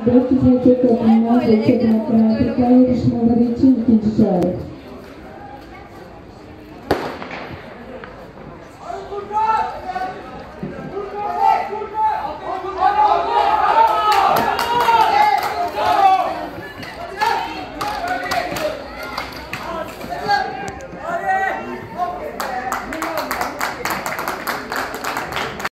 400 metre kadınlar ve kadın atletikler yarışmaları için ikinci çağrı.